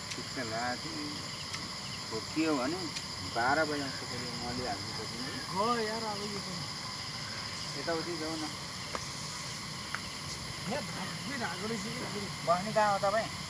ठिक लाग्यो खोकियो भने 12 बजेको फेरि मलिहाल्नु सकिन्छ हो यार अब यो पनि यताउति जाऊ न यहाँ भाग्दै रागो रहेछ कि बस्ने कहाँ हो तपाईँ